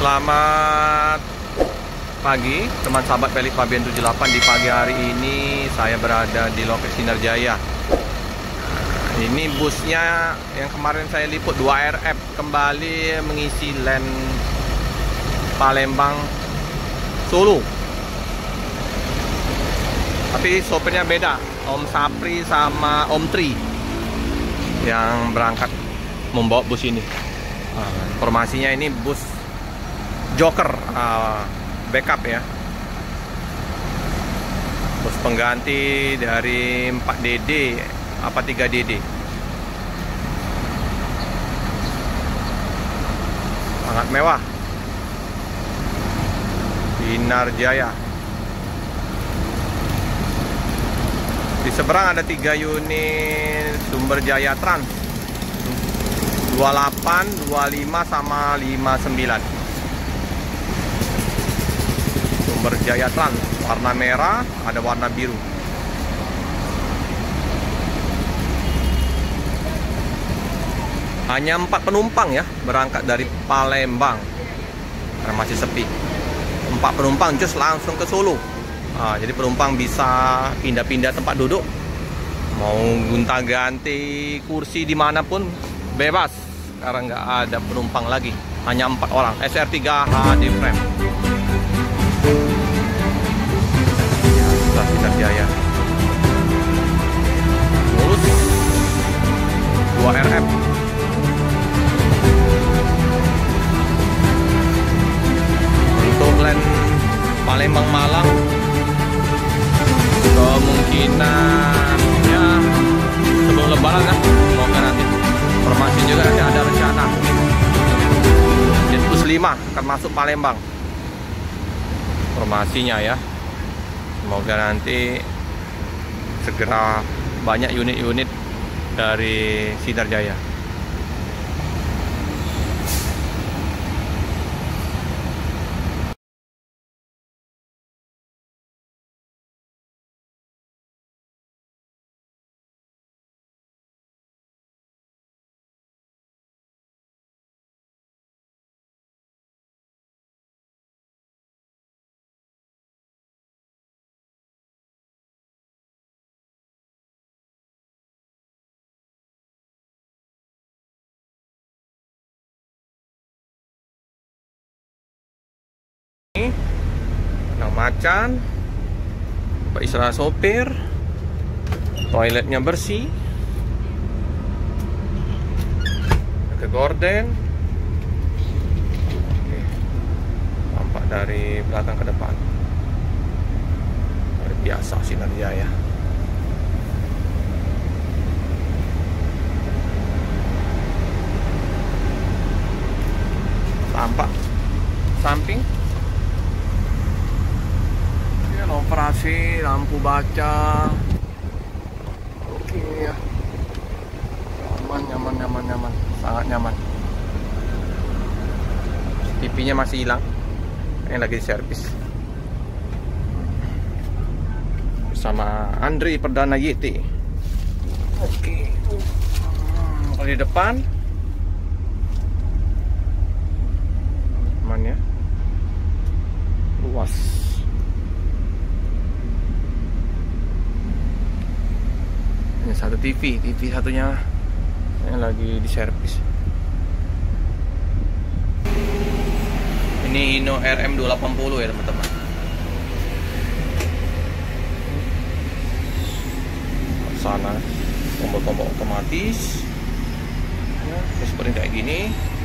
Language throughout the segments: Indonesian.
Selamat pagi teman sahabat Pelik Fabian 78. Di pagi hari ini saya berada di lokasi Sinar Jaya. Ini busnya yang kemarin saya liput 2RF kembali mengisi land Palembang Solo. Tapi sopirnya beda, Om Sapri sama Om Tri yang berangkat membawa bus ini. Informasinya ini bus Joker, backup ya, bus pengganti dari 4DD apa 3DD. Sangat mewah, Sinar Jaya. Di seberang ada 3 unit Sumber Jaya Trans 28, 25 sama 59. Sumber Jaya Trans warna merah, ada warna biru. Hanya 4 penumpang ya berangkat dari Palembang karena masih sepi. 4 penumpang just langsung ke Solo. Jadi penumpang bisa pindah-pindah tempat duduk, mau gonta-ganti kursi dimanapun bebas karena nggak ada penumpang lagi. Hanya 4 orang. SR3 HD frame. Sinar Jaya. Lurus 2RF. Untuk land Palembang Malang kemungkinan ya sebelum lebaran kan, semoga nanti. Informasi juga nanti ada rencana Jetbus 5 akan masuk Palembang. Informasinya ya, semoga nanti segera banyak unit-unit dari Sinar Jaya. Macan, tempat istirahat sopir, toiletnya bersih, ada gorden. Oke. Tampak dari belakang ke depan. Luar biasa Sinar Jaya. Tampak samping operasi, lampu baca. Oke ya, nyaman, sangat nyaman. TV-nya masih hilang, ini lagi diservis bersama Andri Perdana YT. Oke, kalau di depan aman ya, luas. Ini satu TV satunya yang lagi diservis. Ini Hino RM280 ya teman-teman. Sana tombol-tombol otomatis ya, seperti kayak gini.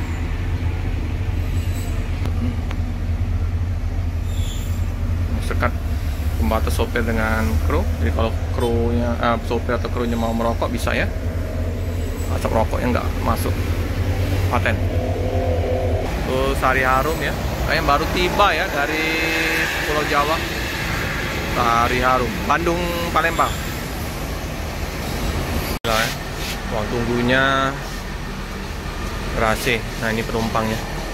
Sekat pembatas sopir dengan kru. Jadi kalau krunya sopir atau krunya mau merokok bisa ya, asap rokoknya nggak masuk paten. Terus Sari Harum ya, kayaknya baru tiba ya dari Pulau Jawa. Sari Harum Bandung Palembang. Gila ya, ruang tunggunya AC. Nah ini penumpangnya.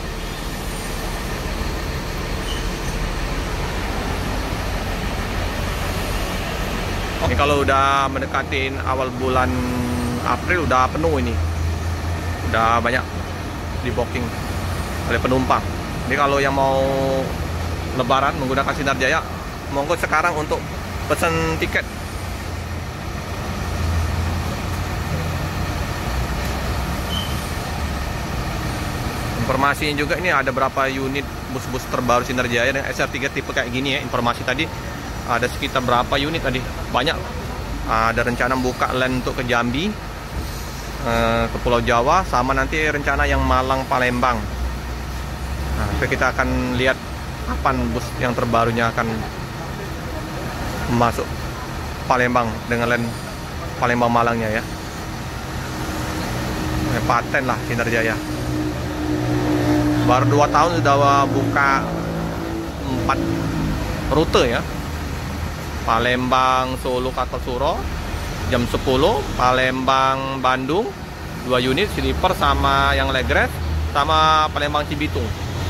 Ini kalau udah mendekatin awal bulan April udah penuh ini. Udah banyak di booking oleh penumpang. Jadi kalau yang mau lebaran menggunakan Sinar Jaya, monggo sekarang untuk pesan tiket. Informasinya juga ini ada berapa unit bus-bus terbaru Sinar Jaya dengan SR3 tipe kayak gini ya. Informasi tadi ada sekitar berapa unit tadi, banyak. Ada rencana buka land untuk ke Jambi, ke Pulau Jawa, sama nanti rencana yang Malang Palembang. Nah, kita akan lihat kapan bus yang terbarunya akan masuk Palembang dengan land Palembang Malangnya ya. Paten lah Sinar Jaya. Baru 2 tahun sudah buka 4 rute ya. Palembang Solo Kartosuro jam 10, Palembang Bandung 2 unit sleeper sama yang legres, sama Palembang Cibitung.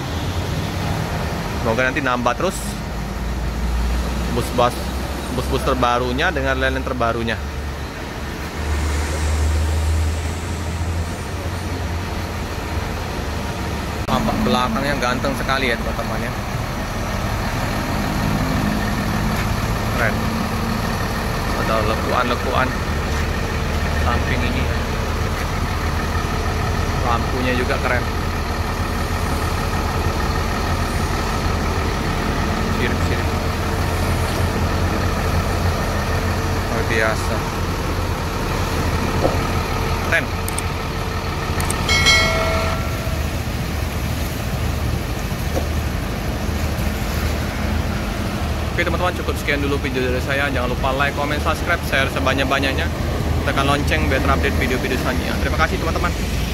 Semoga nanti nambah terus bus-bus terbarunya dengan lain terbarunya. Tampak belakangnya ganteng sekali ya teman-teman ya. Keren. Ada lekuan-lekuan samping ini. Lampunya juga keren. Sirip-sirip. Luar biasa. Keren. Oke teman-teman, cukup sekian dulu video dari saya. Jangan lupa like, comment, subscribe, share sebanyak-banyaknya. Tekan lonceng biar terupdate video-video selanjutnya. Terima kasih teman-teman.